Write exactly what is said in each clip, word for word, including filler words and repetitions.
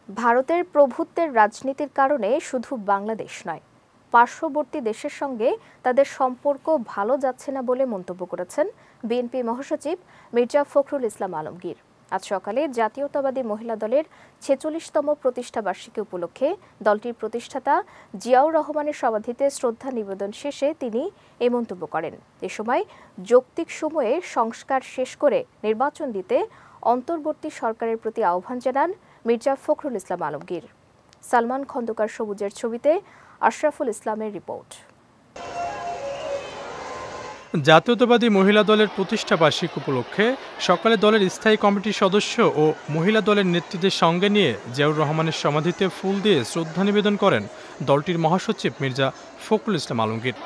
ভারতের প্রভুত্বের রাজনীতির কারণে শুধু বাংলাদেশ নয়, পার্শ্ববর্তী দেশের সঙ্গে তাদের সম্পর্ক ভালো যাচ্ছে না বলে মন্তব্য করেছেন বিএনপি মহাসচিব মির্জা ফখরুল ইসলাম আলমগীর। আজ সকালে জাতীয়তাবাদী মহিলা দলের ছেচল্লিশতম প্রতিষ্ঠাবার্ষিকী উপলক্ষে দলটির প্রতিষ্ঠাতা জিয়াউর রহমানের সমাধিতে শ্রদ্ধা নিবেদন শেষে তিনি এই মন্তব্য করেন। এ সময় যৌক্তিক সময়ে সংস্কার শেষ করে নির্বাচন দিতে অন্তর্বর্তী সরকারের প্রতি আহ্বান জানান মির্জা ফখরুল ইসলাম আলমগীর। সালমান খন্দকার সবুজের ছবিতে আশরাফুল ইসলামের রিপোর্ট। জাতীয়তাবাদী মহিলা দলের প্রতিষ্ঠা বার্ষিকী উপলক্ষে সকালে দলের স্থায়ী কমিটির সদস্য ও মহিলা দলের নেতৃত্বের সঙ্গে নিয়ে জিয়াউর রহমানের সমাধিতে ফুল দিয়ে শ্রদ্ধা নিবেদন করেন দলটির মহাসচিব মির্জা ফখরুল ইসলাম আলমগীর।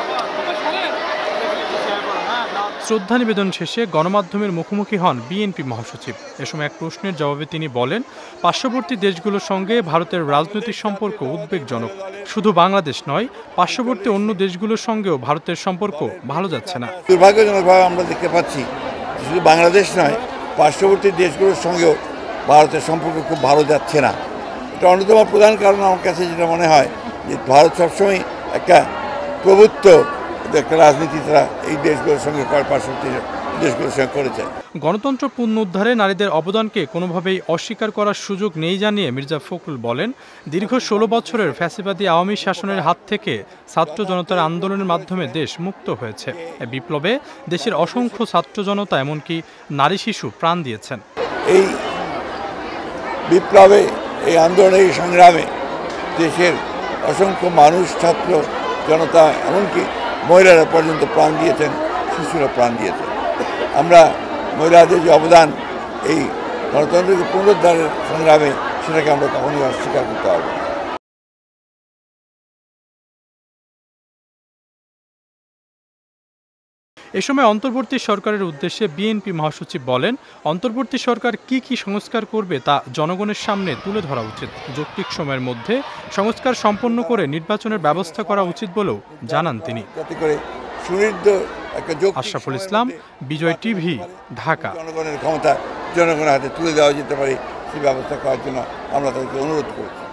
শ্রদ্ধা নিবেদন শেষে গণমাধ্যমের মুখোমুখি হন বিএনপি মহাসচিব। এ সময় এক প্রশ্নের জবাবে তিনি বলেন, পার্শ্ববর্তী দেশগুলোর সঙ্গে ভারতের রাজনৈতিক সম্পর্ক উদ্বেগজনক। শুধু বাংলাদেশ নয়, পার্শ্ববর্তী অন্য দেশগুলোর সঙ্গেও ভারতের সম্পর্ক ভালো যাচ্ছে না। দুর্ভাগ্যজনকভাবে আমরা দেখতে পাচ্ছি শুধু বাংলাদেশ নয়, পার্শ্ববর্তী দেশগুলোর সঙ্গেও ভারতের সম্পর্ক খুব ভালো যাচ্ছে না। এটা অন্যতম প্রধান কারণ আমার কাছে যেটা মনে হয় যে ভারত সবসময় একটা প্রভুত্ব একটা রাজনীতি তারা এই দেশগুলোর সঙ্গে পার্শ্ববর্তী দেশগুলোর সঙ্গে করেছে। গণতন্ত্র পুনরুদ্ধারে নারীদের অবদানকে কোনোভাবেই অস্বীকার করার সুযোগ নেই জানিয়ে মির্জা ফখরুল বলেন, দীর্ঘ ষোলো বছরের ফ্যাসিবাদী আওয়ামী শাসনের হাত থেকে ছাত্র জনতার আন্দোলনের মাধ্যমে দেশ মুক্ত হয়েছে। এ বিপ্লবে দেশের অসংখ্য ছাত্র জনতা এমনকি নারী শিশু প্রাণ দিয়েছেন। এই বিপ্লবে, এই আন্দোলনে, এই সংগ্রামে দেশের অসংখ্য মানুষ, ছাত্র জনতা এমনকি মহিলারা পর্যন্ত প্রাণ দিয়েছেন, শিশুরা প্রাণ দিয়েছেন। আমরা মহিলাদের যে অবদান এই গণতন্ত্রের পুনরুদ্ধারের সংগ্রামে, সেটাকে আমরা কখনোই অস্বীকার করতে পারব না। এ সময় অন্তর্বর্তী সরকারের উদ্দেশ্যে বিএনপি মহাসচিব বলেন, অন্তর্বর্তী সরকার কি কি সংস্কার করবে তা জনগণের সামনে তুলে ধরা উচিত। যৌক্তিক সময়ের মধ্যে সংস্কার সম্পন্ন করে নির্বাচনের ব্যবস্থা করা উচিত বলেও জানান তিনি। আশরাফুল ইসলাম, বিজয় টিভি, ঢাকা। জনগণের ক্ষমতা জনগণের হাতে তুলে দেওয়া যেতে পারে সেই ব্যবস্থা করার জন্য আমরা তাদেরকে অনুরোধ করছি।